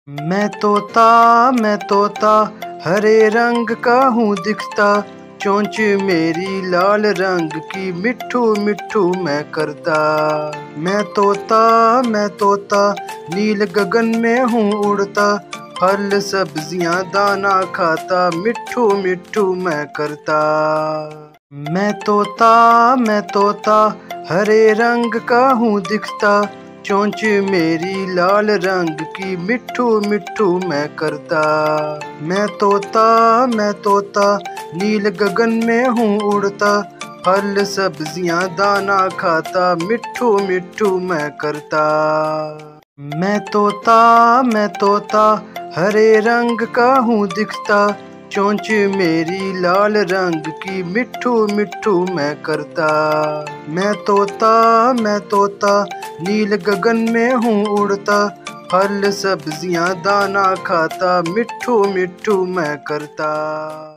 मैं तोता हरे रंग का हूँ दिखता। चोंच मेरी लाल रंग की मिट्ठू मिट्ठू मैं करता। मैं तोता नील गगन में हूँ उड़ता। फल सब्जियाँ दाना खाता मिट्ठू मिट्ठू मैं करता। मैं तोता हरे रंग का हूँ दिखता। चोंच मेरी लाल रंग की मिट्ठू मिट्ठू मैं करता। मैं तोता नील गगन में हूँ उड़ता। फल सब्जियाँ दाना खाता मिट्ठू मिट्ठू मैं करता। मैं तोता हरे रंग का हूँ दिखता। चोंच मेरी लाल रंग की मिट्ठू मिट्ठू मैं करता। मैं तोता नील गगन में हूँ उड़ता। फल सब्जियाँ दाना खाता मिट्ठू मिट्ठू मैं करता।